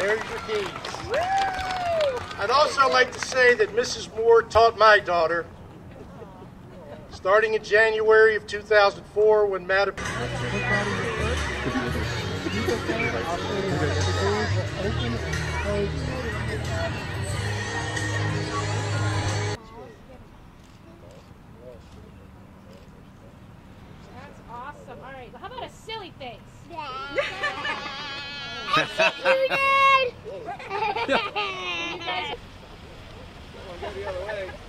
There's your keys. I'd also like to say that Mrs. Moore taught my daughter, starting in January of 2004 when Madam... That's awesome. All right, how about a silly face? I'm so cute, Dad! You guys... Go the other way.